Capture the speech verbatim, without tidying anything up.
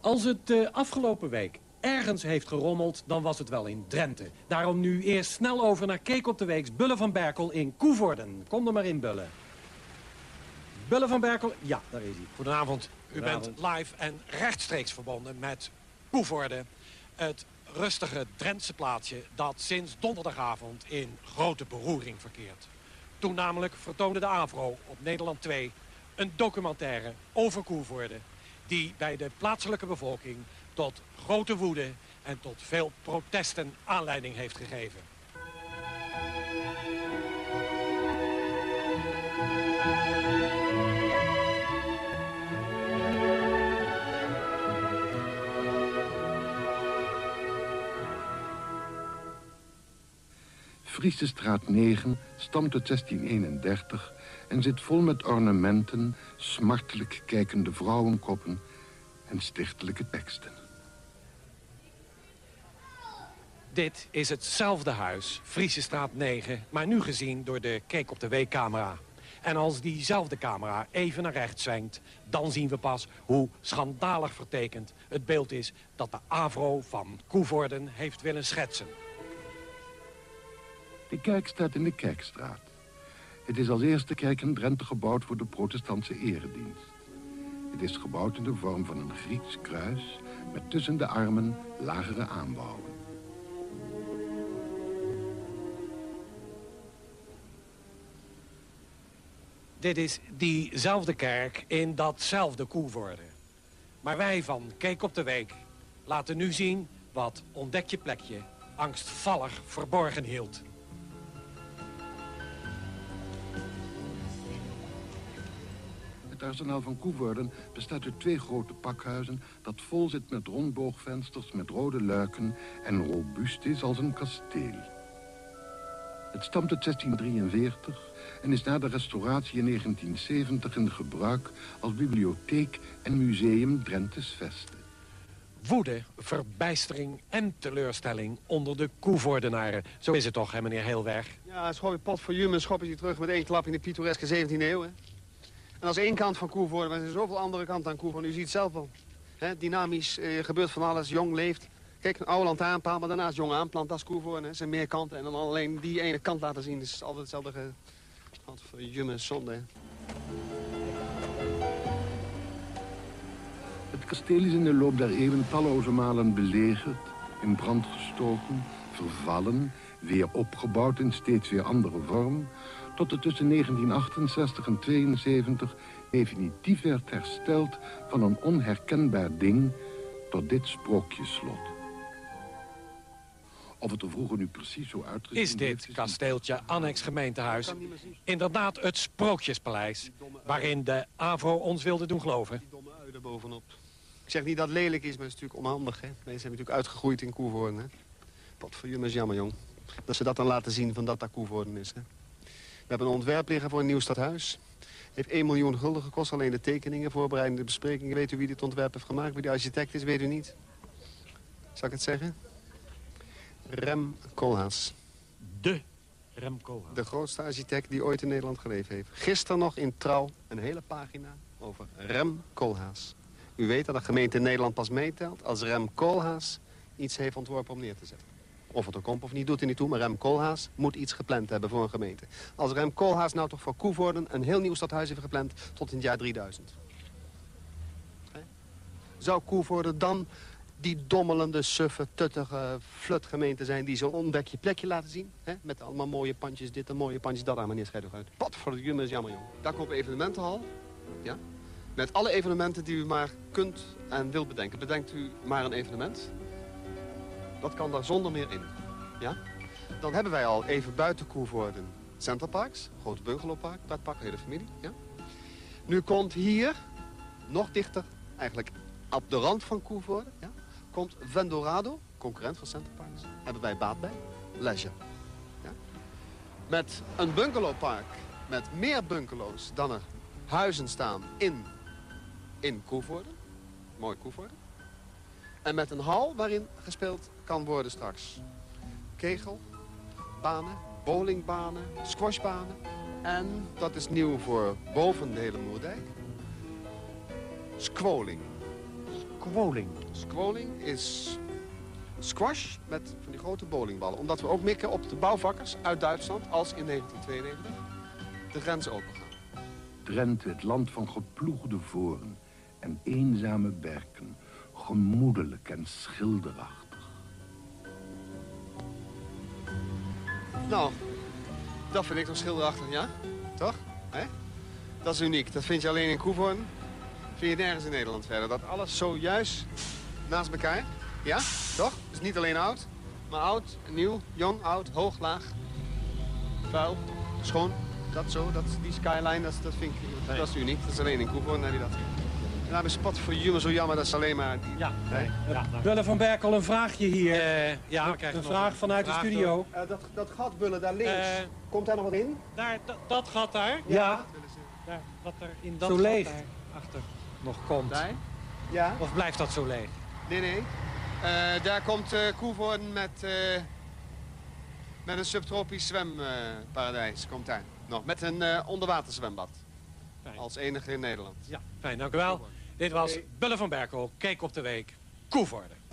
Als het uh, afgelopen week ergens heeft gerommeld, dan was het wel in Drenthe. Daarom nu eerst snel over naar Keek op de Weeks Bulle van Berkel in Coevorden. Kom er maar in, Bulle. Bulle van Berkel, ja, daar is hij. Goedenavond. U Goedenavond. bent live en rechtstreeks verbonden met Coevorden. Het rustige Drentse plaatsje dat sinds donderdagavond in grote beroering verkeert. Toen namelijk vertoonde de AVRO op Nederland twee een documentaire over Coevorden, die bij de plaatselijke bevolking tot grote woede en tot veel protesten aanleiding heeft gegeven. Friesestraat negen stamt uit zestien eenendertig en zit vol met ornamenten, smartelijk kijkende vrouwenkoppen en stichtelijke teksten. Dit is hetzelfde huis, Friesestraat negen, maar nu gezien door de Keek op de Week-camera. En als diezelfde camera even naar rechts zwenkt, dan zien we pas hoe schandalig vertekend het beeld is dat de AVRO van Coevorden heeft willen schetsen. De kerk staat in de Kerkstraat. Het is als eerste kerk in Drenthe gebouwd voor de protestantse eredienst. Het is gebouwd in de vorm van een Grieks kruis met tussen de armen lagere aanbouwen. Dit is diezelfde kerk in datzelfde Coevorden. Maar wij van Keek op de Week laten nu zien wat Ontdek je plekje angstvallig verborgen hield. Het arsenaal van Coevorden bestaat uit twee grote pakhuizen dat vol zit met rondboogvensters met rode luiken en robuust is als een kasteel. Het stamt uit zestien drieënveertig en is na de restauratie in negentien zeventig in gebruik als bibliotheek en museum Drenthes Vesten. Woede, verbijstering en teleurstelling onder de Coevordenaren. Zo is het toch, hè, meneer Heelweg? Ja, schop je pot voor Jumen, schop je terug met één klap in de pittoreske zeventiende eeuw. Hè? En als één kant van Coevorden, maar er zijn zoveel andere kanten aan Coevorden. U ziet het zelf wel. Hè? Dynamisch, eh, gebeurt van alles, jong leeft. Kijk, een oude lantaarnpaal, maar daarnaast jong aanplant, dat is Coevorden. Er zijn meer kanten en dan alleen die ene kant laten zien. Dat is altijd hetzelfde. Ge... Wat voor Jumen, zonde. Hè? Het kasteel is in de loop der eeuwen talloze malen belegerd, in brand gestoken, vervallen, weer opgebouwd in steeds weer andere vorm, tot het tussen negentien achtenzestig en tweeënzeventig definitief werd hersteld van een onherkenbaar ding tot dit sprookjesslot. Of het er vroeger nu precies zo uitgezien Is dit kasteeltje annex gemeentehuis inderdaad het Sprookjespaleis waarin de AVRO ons wilde doen geloven? Die domme uien bovenop. Ik zeg niet dat het lelijk is, maar het is natuurlijk onhandig. Hè? Mensen hebben natuurlijk uitgegroeid in Coevorden. Hè? Wat voor Jumen is jammer, jong. Dat ze dat dan laten zien van dat dat Coevorden is. Hè? We hebben een ontwerp liggen voor een nieuw stadhuis. Heeft één miljoen gulden gekost, alleen de tekeningen, voorbereidende besprekingen. Weet u wie dit ontwerp heeft gemaakt? Wie de architect is, weet u niet. Zal ik het zeggen? Rem Koolhaas. De Rem Koolhaas. De grootste architect die ooit in Nederland geleefd heeft. Gisteren nog in Trouw een hele pagina over Rem Koolhaas. U weet dat de gemeente in Nederland pas meetelt als Rem Koolhaas iets heeft ontworpen om neer te zetten. Of het er komt of niet, doet er niet toe, maar Rem Koolhaas moet iets gepland hebben voor een gemeente. Als Rem Koolhaas nou toch voor Coevorden een heel nieuw stadhuis heeft gepland tot in het jaar drieduizend. He? Zou Coevorden dan die dommelende, suffe, tuttige flutgemeente zijn die zo'n ontdek je plekje laten zien? He? Met allemaal mooie pandjes dit en mooie pandjes dat aan, meneer Scheidhoek uit. Wat voor de Jumen is jammer, jong. Daar komt een evenementenhal. Ja? Met alle evenementen die u maar kunt en wilt bedenken. Bedenkt u maar een evenement. Dat kan daar zonder meer in. Ja? Dan hebben wij al even buiten Coevorden Centerparks, grote bungalowpark, pretpark, hele familie. Ja? Nu komt hier, nog dichter, eigenlijk op de rand van Coevorden, ja, komt Vendorado, concurrent van Centerparks. Hebben wij baat bij. Leisure. Ja? Met een bungalowpark, met meer bungalows dan er huizen staan in, in Coevorden. Mooi Coevorden. En met een hal waarin gespeeld kan worden straks. Kegel, banen, bowlingbanen, squashbanen. En, dat is nieuw voor boven de hele Moerdijk, squoling. squoling? Squoling is squash met van die grote bowlingballen. Omdat we ook mikken op de bouwvakkers uit Duitsland als in negentien tweeënnegentig de grens opengaan. Drenthe, het land van geploegde voren en eenzame berken, gemoedelijk en schilderachtig. Nou, dat vind ik toch schilderachtig, ja? Toch? Hè? Dat is uniek. Dat vind je alleen in Coevorden. Vind je nergens in Nederland verder. Dat alles zo juist naast elkaar. Ja? Toch? Dus niet alleen oud, maar oud, nieuw, jong, oud, hoog, laag, vuil, schoon. Dat zo, dat, die skyline, dat, dat vind ik dat is uniek. Dat is alleen in Coevorden heb je dat. En daar is spot voor jullie zo jammer, dat is alleen maar... Die, Ja. nee. Ja, nou, Bulle van Berkel, een vraagje hier. eh, ja, we krijgen een nog vraag vanuit vraag de studio. Uh, dat, dat gat, Bulle, daar links. Eh, Komt daar nog wat in? Daar, dat, dat gat daar, Ja, daar, wat er in dat Zo gat leeg. daar achter nog komt. Daar? Ja? Of blijft dat zo leeg? Nee, nee. Uh, daar komt uh, Coevorden met, uh, met een subtropisch zwemparadijs. Komt daar nog. Met een uh, onderwaterzwembad. Fijn. Als enige in Nederland. Ja, fijn, dank u wel. Dit was Oké. Bulle van Berkel, Keek op de Week, Coevorden.